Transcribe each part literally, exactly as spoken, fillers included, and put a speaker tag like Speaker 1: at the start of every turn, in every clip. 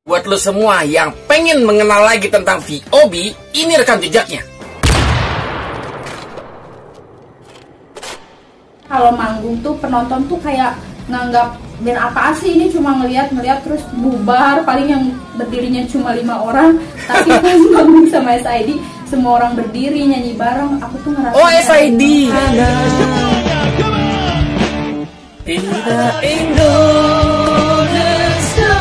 Speaker 1: Buat lo semua yang pengen mengenal lagi tentang V O B, ini rekam jejaknya.
Speaker 2: Kalau manggung tuh penonton tuh kayak nganggap band apa sih ini, cuma ngeliat-ngeliat terus bubar, paling yang berdirinya cuma lima orang. Tapi pas manggung sama S I D, semua orang berdiri nyanyi bareng, aku tuh ngerasa
Speaker 1: oh S I D tidak Indonesia.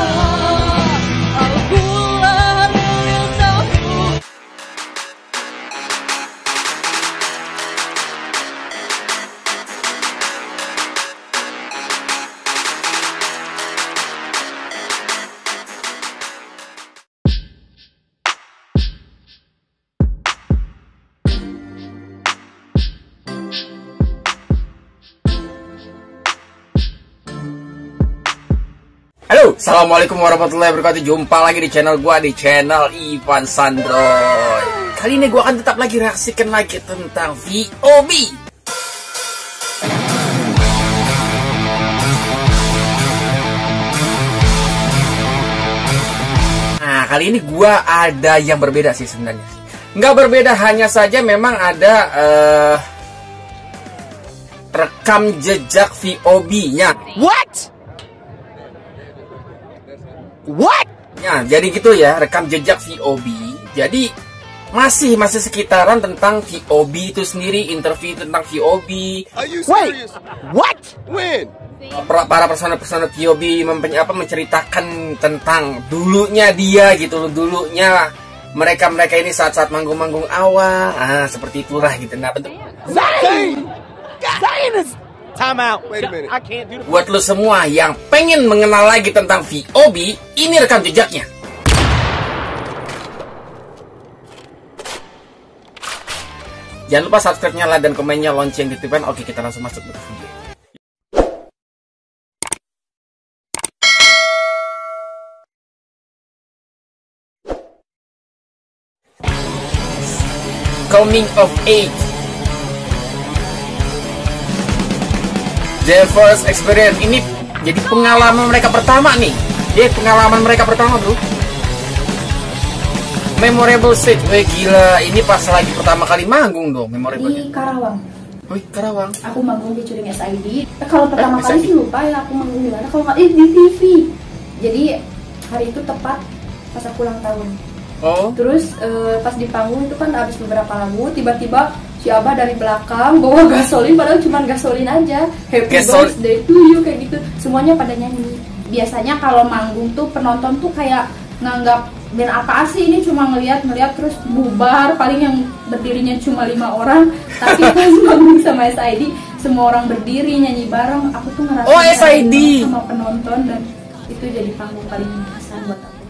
Speaker 1: Halo, assalamualaikum warahmatullahi wabarakatuh. Jumpa lagi di channel gua, di channel Ivan Sandroy. Kali ini gua akan tetap lagi reaksikan lagi tentang V O B. Nah, kali ini gua ada yang berbeda sih sebenarnya. Nggak berbeda, hanya saja memang ada uh, rekam jejak V O B-nya.
Speaker 3: What? What?
Speaker 1: Ya, jadi gitu ya, rekam jejak V O B. Jadi masih masih sekitaran tentang V O B itu sendiri, interview tentang V O B.
Speaker 3: Wait, what?
Speaker 1: When? Para personel-personel V O B mempunyai apa, menceritakan tentang dulunya dia gitu loh, dulunya mereka-mereka ini saat-saat manggung-manggung awal. Ah, seperti itulah gitu. Nah, bentuk
Speaker 3: Zayn! Zayn is... Time out. Wait a minute. I can't do the...
Speaker 1: Buat lo semua yang pengen mengenal lagi tentang V O B, ini rekam jejaknya. Jangan lupa subscribe-nya, like, dan komennya, lonceng, titipan. Oke, kita langsung masuk ke video. Coming of age. The first experience. Ini jadi pengalaman mereka pertama nih. Jadi pengalaman mereka pertama, bro. Memorable stage. Weh, gila. Ini pas lagi pertama kali manggung dong. Memorable.
Speaker 2: di Karawang.
Speaker 1: Wih, Karawang.
Speaker 2: Aku manggung di Curing S I D. Kalau pertama
Speaker 1: Eh,
Speaker 2: kali
Speaker 1: S I D?
Speaker 2: sih lupa ya aku manggung di mana. Kalau nggak eh, di T V. Jadi hari itu tepat pas aku ulang tahun.
Speaker 1: Oh.
Speaker 2: Terus eh, pas di panggung itu kan habis beberapa lagu, tiba-tiba si Abah dari belakang bawa gasolin, padahal cuma gasolin aja. Happy
Speaker 1: Gasol
Speaker 2: birthday to you kayak gitu. Semuanya pada nyanyi. Biasanya kalau manggung tuh penonton tuh kayak nganggap band apa sih ini, cuma ngeliat-ngeliat terus bubar, paling yang berdirinya cuma lima orang. Tapi pas manggung sama S I D, semua orang berdiri nyanyi bareng. Aku tuh ngerasa
Speaker 1: oh S I D
Speaker 2: sama penonton, dan itu jadi panggung paling berkesan buat aku.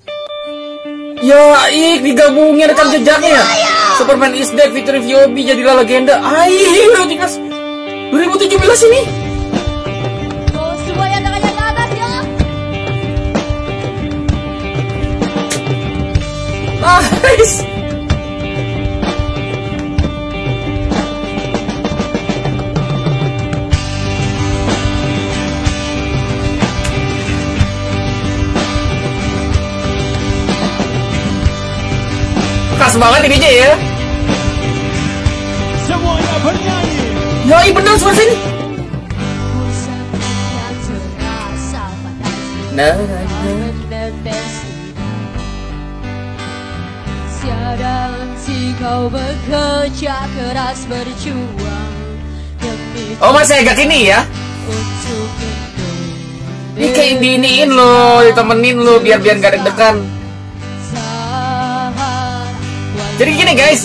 Speaker 1: Ya, ik digabungin rekam jejaknya. Superman is Dead featuring V O B jadilah legenda. Ayo, Tikas dua ribu tujuh belas ini.
Speaker 4: Oh, semuanya tangannya ke atas ya.
Speaker 1: Nice. Khas banget ini ya.
Speaker 3: Semuanya bernyanyi.
Speaker 1: Ya, iya benar suara sini. Nah, nah, nah.
Speaker 4: Tiada henti kau bekerja keras berjuang demi
Speaker 1: Oh, masih agak ini ya.
Speaker 4: untuk
Speaker 1: Ini kayak diiniin lo, ditemenin lo biar biar gak deg-degan. Jadi gini guys,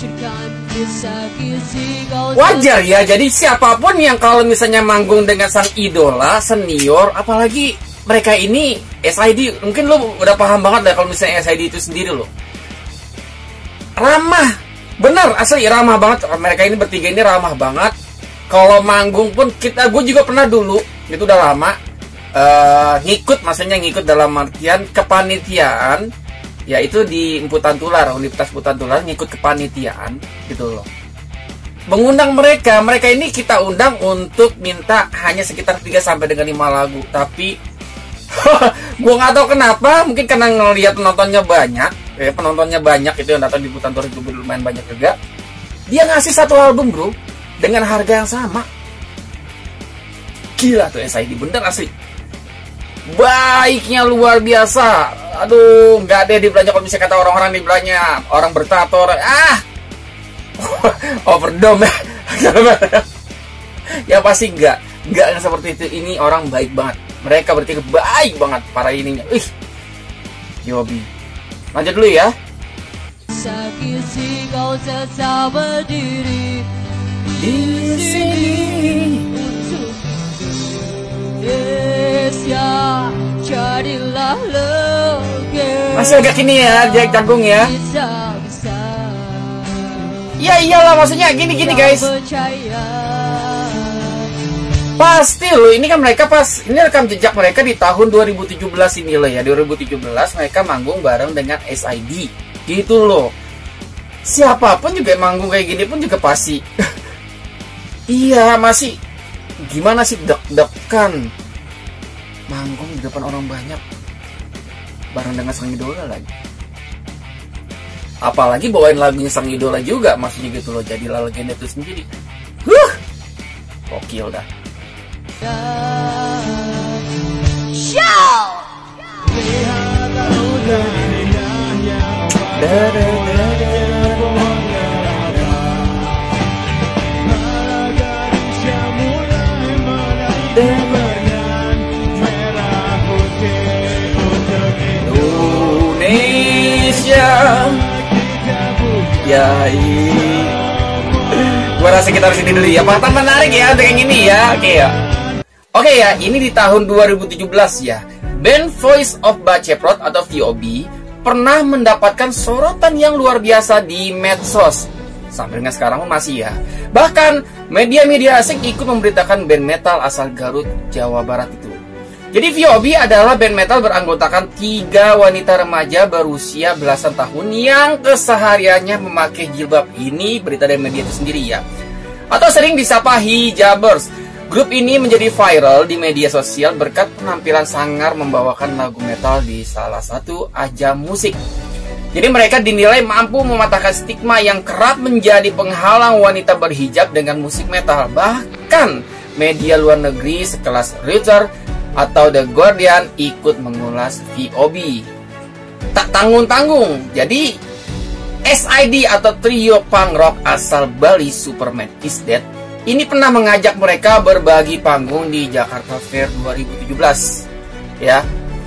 Speaker 1: wajar ya. Jadi siapapun yang kalau misalnya manggung dengan sang idola senior, apalagi mereka ini S I D, mungkin lo udah paham banget lah kalau misalnya S I D itu sendiri lo ramah, bener asli ramah banget. Mereka ini bertiga ini ramah banget. Kalau manggung pun kita, gue juga pernah dulu, itu udah lama uh, ngikut, maksudnya ngikut dalam artian kepanitiaan. Yaitu di Imputan Tular, Universitas Imputan Tular, ngikut kepanitiaan gitu loh. Mengundang mereka, mereka ini kita undang untuk minta hanya sekitar tiga sampai dengan lima lagu. Tapi Gue nggak tahu kenapa, mungkin karena ngelihat penontonnya banyak, ya penontonnya banyak itu yang datang di Butan Tour itu lumayan banyak juga. Dia ngasih satu album bro dengan harga yang sama. Gila tuh S I D, bener asli. Baiknya luar biasa. Aduh, nggak ada di belanja kalau bisa kata orang-orang di belanja orang bertato, ah, overdome. Ya pasti nggak, nggak seperti itu. Ini orang baik banget. Mereka bertiga baik banget para ininya. Ih, Yobi. Lanjut dulu ya.
Speaker 4: Sakit sih kau tetap berdiri
Speaker 1: Di sini.
Speaker 4: Indonesia, jadilah legenda.
Speaker 1: Masih agak gini ya, Jack Canggung ya.
Speaker 4: Bisa-bisa
Speaker 1: Ya iyalah, maksudnya gini-gini guys.
Speaker 4: percaya.
Speaker 1: Pasti loh, ini kan mereka pas, ini rekam jejak mereka di tahun dua ribu tujuh belas ini loh ya. dua ribu tujuh belas mereka manggung bareng dengan S I D. Gitu loh. Siapapun juga manggung kayak gini pun juga pasti. Iya, masih gimana sih, deg-degan manggung di depan orang banyak bareng dengan sang idola lagi. Apalagi bawain lagunya sang idola juga, maksudnya gitu loh, jadilah legenda itu sendiri. Huh, gokil dah.
Speaker 4: Show!
Speaker 1: Indonesia. Ya ini gua rasa kita harus ini dulu ya. Fakta menarik ya untuk yang ini ya. Oke ya. Oke ya, ini di tahun dua ribu tujuh belas ya. Band Voice of Baceprot atau V O B pernah mendapatkan sorotan yang luar biasa di medsos. Sampai dengan sekarang masih ya. Bahkan media-media asing ikut memberitakan band metal asal Garut, Jawa Barat itu. Jadi V O B adalah band metal beranggotakan tiga wanita remaja berusia belasan tahun yang kesehariannya memakai jilbab. Ini berita dari media itu sendiri ya. Atau sering disapa hijabers. Grup ini menjadi viral di media sosial berkat penampilan sangar membawakan lagu metal di salah satu ajang musik. Jadi mereka dinilai mampu mematahkan stigma yang kerap menjadi penghalang wanita berhijab dengan musik metal. Bahkan media luar negeri sekelas Reuters atau The Guardian ikut mengulas V O B. Tak tanggung-tanggung, jadi S I D atau trio punk rock asal Bali, Superman Is Dead, ini pernah mengajak mereka berbagi panggung di Jakarta Fair dua ribu tujuh belas. Ya.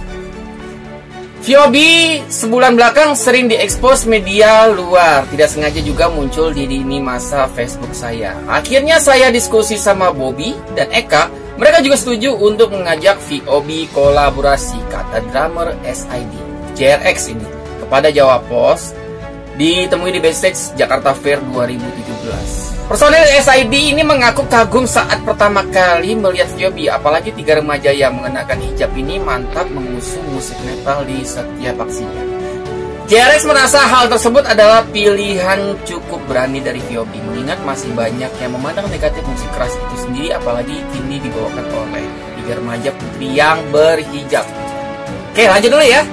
Speaker 1: V O B sebulan belakang sering diekspos media luar, tidak sengaja juga muncul di lini masa Facebook saya. Akhirnya saya diskusi sama Bobby dan Eka. Mereka juga setuju untuk mengajak V O B kolaborasi, kata drummer S I D J R X ini kepada Jawa Post, ditemui di backstage Jakarta Fair dua ribu tujuh belas. Personel S I D ini mengaku kagum saat pertama kali melihat V O B, apalagi tiga remaja yang mengenakan hijab ini mantap mengusung musik metal di setiap aksinya. J R X merasa hal tersebut adalah pilihan cukup berani dari V O B, mengingat masih banyak yang memandang negatif musik keras itu sendiri, apalagi kini dibawakan oleh tiga remaja putri yang berhijab. Oke, lanjut dulu ya.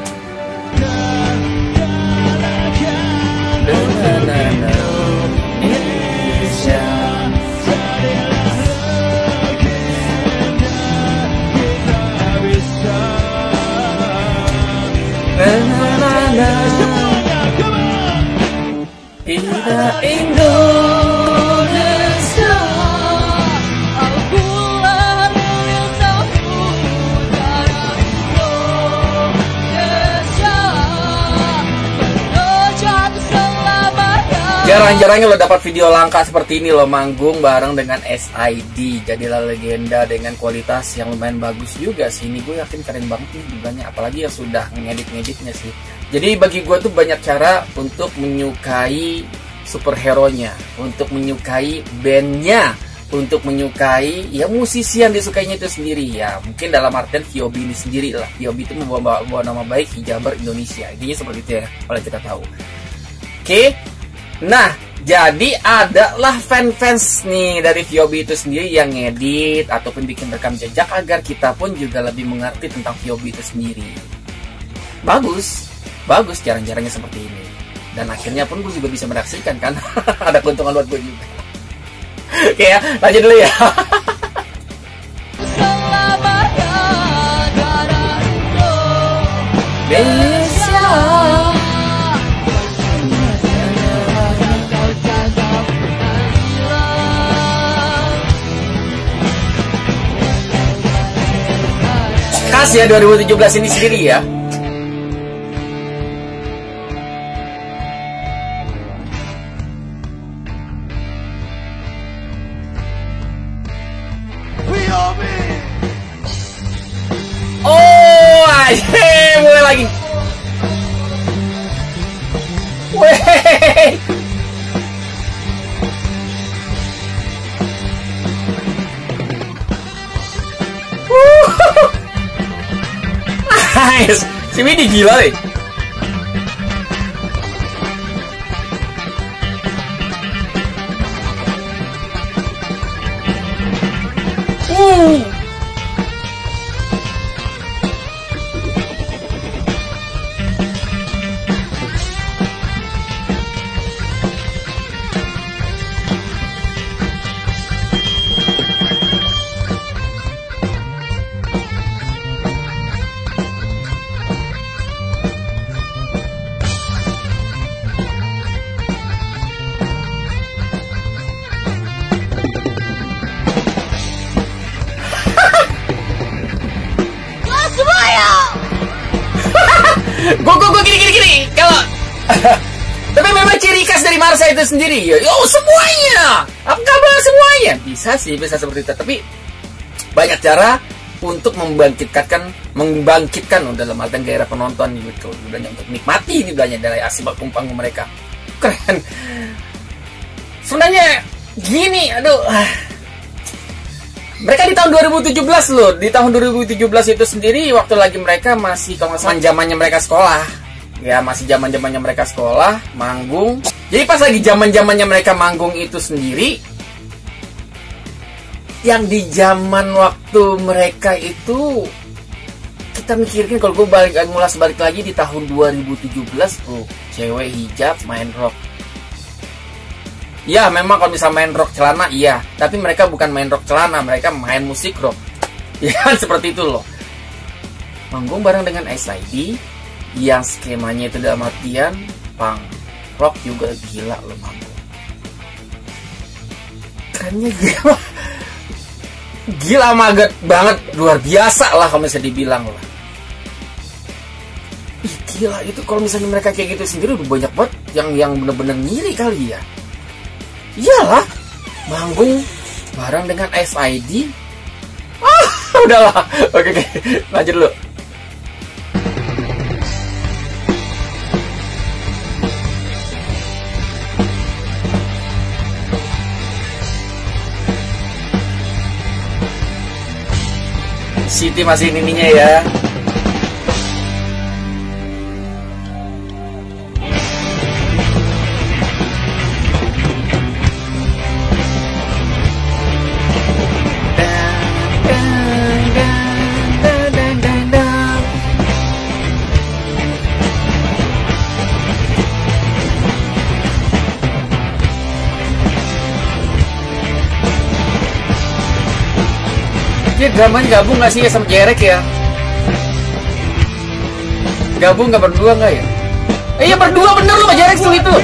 Speaker 1: Kita Indonesia,
Speaker 4: Akulah yang tahu darah Indonesia, jatuh selamanya.
Speaker 1: jarang-jarangnya lo dapat video langka seperti ini lo manggung bareng dengan S I D, jadilah legenda dengan kualitas yang lumayan bagus juga sih. Ini gue yakin keren banget nih banyak, apalagi yang sudah ngedit-ngeditnya sih. Jadi bagi gue tuh banyak cara untuk menyukai superhero-nya, untuk menyukai bandnya, untuk menyukai ya musisi yang disukainya itu sendiri ya. Mungkin dalam artian V O B ini sendiri lah. V O B itu membawa, membawa nama baik hijaber Indonesia. Intinya seperti itu ya, kalau kita tahu. Oke. Nah, Jadi adalah fans-fans nih dari V O B itu sendiri yang ngedit ataupun bikin rekam jejak agar kita pun juga lebih mengerti tentang V O B itu sendiri. Bagus, bagus jarang-jarangnya seperti ini. Dan akhirnya pun gue juga bisa menyaksikan kan. Ada keuntungan buat gue juga. Oke ya, lanjut dulu ya. Indonesia. Khas ya dua ribu tujuh belas ini sendiri ya. Oh, ayo mulai lagi. Weh. Nice. Si Widi gila deh. Uh. Gue gue gue gini gini gini kalau tapi memang ciri khas dari Marsa itu sendiri ya. Yo semuanya, apa kabar semuanya? Bisa sih, bisa seperti itu. Tapi banyak cara untuk membangkitkan, membangkitkan dalam artian gairah penonton nih betul. Udahnya untuk nikmati ini belanja dari asli bakung panggung mereka. Keren. Sebenarnya gini, aduh. Mereka di tahun dua ribu tujuh belas loh. Di tahun dua ribu tujuh belas itu sendiri waktu lagi mereka masih kalau nggak salah zamannya mereka sekolah. Ya, masih zaman-zamannya mereka sekolah, manggung. Jadi pas lagi zaman-zamannya mereka manggung itu sendiri, yang di zaman waktu mereka itu kita mikirin kalau gue balik ngulas balik lagi di tahun dua ribu tujuh belas tuh, cewek hijab main rock. Ya memang kalau bisa main rock celana iya, tapi mereka bukan main rock celana, mereka main musik rock. Ya kan seperti itu loh. Manggung bareng dengan S I D yang skemanya itu dalam artian punk rock juga gila loh manggung. Kerennya gila. Gila maget banget, luar biasa lah kalau misalnya dibilang lah. Ih gila itu kalau misalnya mereka kayak gitu sendiri udah banyak banget yang yang bener-bener ngiri kali ya. Iyalah, manggung bareng dengan S I D. Ah, udahlah. Oke, oke. Lanjut dulu. Siti masih ininya ya. Dia dramanya gabung gak sih ya sama Jerek ya? Gabung gak berdua gak ya? Eh iya berdua bener loh sama Jerek tuh itu.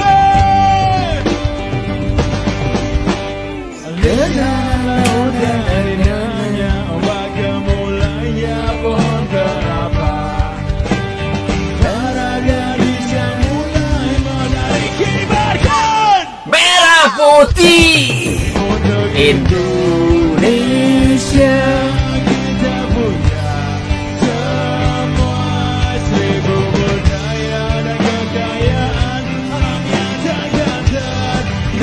Speaker 1: Merah putih Indonesia.
Speaker 3: Kita punya semua seribu budaya dan kekayaan alam yang tergantung.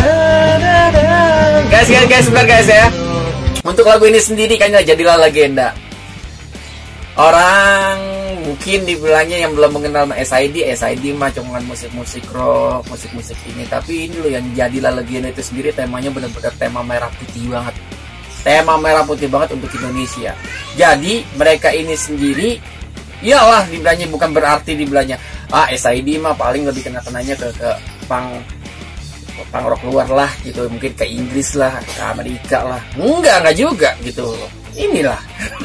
Speaker 1: Guys, guys, guys, sebentar guys ya. Untuk lagu ini sendiri kayaknya jadilah legenda. Orang mungkin dibilangnya yang belum mengenal S I D, S I D mah cuma musik-musik rock, musik-musik ini. Tapi ini loh yang jadilah legenda itu sendiri, temanya benar-benar tema merah putih banget. Tema merah putih banget untuk Indonesia. Jadi mereka ini sendiri, iyalah dibilangnya bukan berarti dibilangnya ah S I D mah paling lebih kena-kenanya ke ke pang pang rock luar lah gitu, mungkin ke Inggris lah, ke Amerika lah. Enggak, enggak juga gitu. Inilah.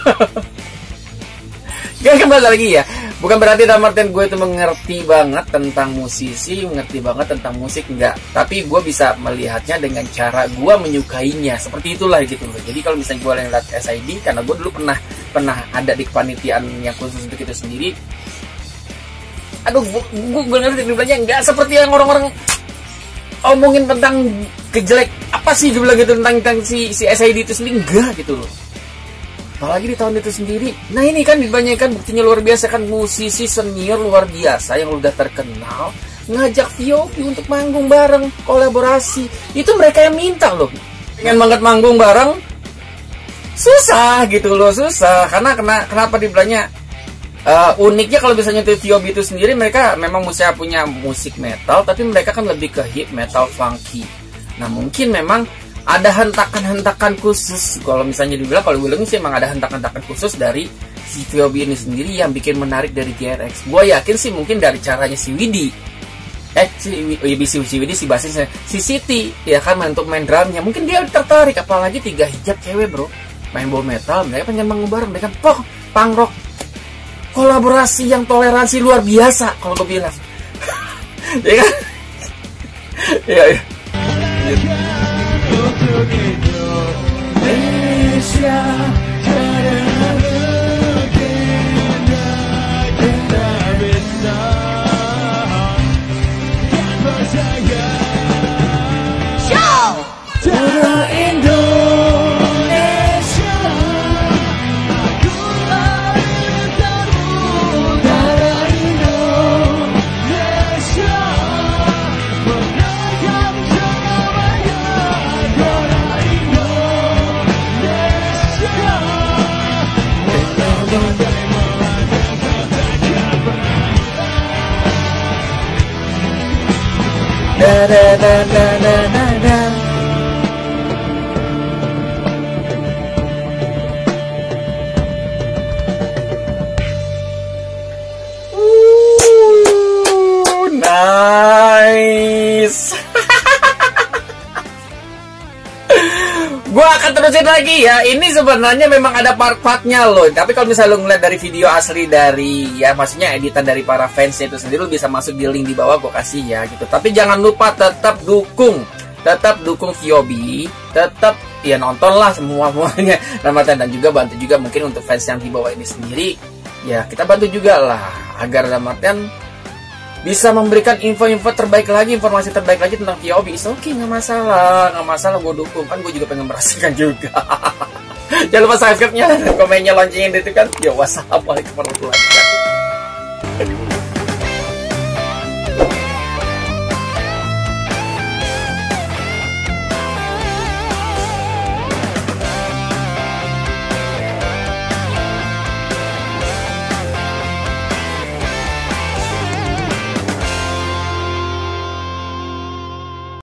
Speaker 1: Gak kembali lagi ya, bukan berarti dalam artian gue itu mengerti banget tentang musisi, mengerti banget tentang musik, enggak. Tapi gue bisa melihatnya dengan cara gue menyukainya, seperti itulah gitu loh. Jadi kalau misalnya gue lihat S I D, karena gue dulu pernah pernah ada di kepanitiaan yang khusus untuk itu sendiri. Aduh, gue gue ngerti dibilangnya enggak seperti yang orang-orang omongin tentang kejelek apa sih gue bilang gitu tentang, tentang si si S I D itu sendiri, enggak gitu loh. Apalagi di tahun itu sendiri. Nah ini kan dibanyakan buktinya luar biasa kan, musisi senior luar biasa yang udah terkenal ngajak V O P untuk manggung bareng, kolaborasi. Itu mereka yang minta loh. Pengen banget manggung bareng, susah gitu loh, susah. Karena kena, kenapa dibilangnya uh, uniknya kalau misalnya itu V O P itu sendiri, mereka memang mesti punya musik metal, tapi mereka kan lebih ke hip metal funky. Nah mungkin memang ada hentakan-hentakan khusus. Kalau misalnya dibilang, kalau gue bilang sih emang ada hentakan-hentakan khusus dari si V O B ini sendiri yang bikin menarik dari G R X. Gue yakin sih mungkin dari caranya si Widi, eh si Widi, si, si Widi, si basisnya, si Siti, ya kan untuk main drumnya. Mungkin dia tertarik, apalagi tiga hijab cewek bro, main ball metal, mereka pengen manggung bareng, mereka pok, punk rock, kolaborasi yang toleransi luar biasa kalau gue bilang. Ya kan? Iya, iya. Indonesia da da da da da da da. Ooh, nice. Gua akan terusin lagi ya. Ini sebenarnya memang ada part-partnya loh. Tapi kalau misalnya lo ngeliat dari video asli dari, ya maksudnya editan dari para fans itu sendiri, lo bisa masuk di link di bawah gue kasih ya gitu. Tapi jangan lupa tetap dukung, tetap dukung V O B, tetap ya nontonlah semua semuanya Ramadan, dan juga bantu juga mungkin untuk fans yang di bawah ini sendiri. Ya kita bantu juga lah agar Ramadan bisa memberikan info-info terbaik lagi, informasi terbaik lagi tentang V O B. Oke, okay, nggak masalah, nggak masalah, gue dukung. Kan gue juga pengen merasakan juga. Jangan lupa subscribe-nya, komennya, loncengin itu kan. Ya, wassalamualaikum warahmatullahi wabarakatuh.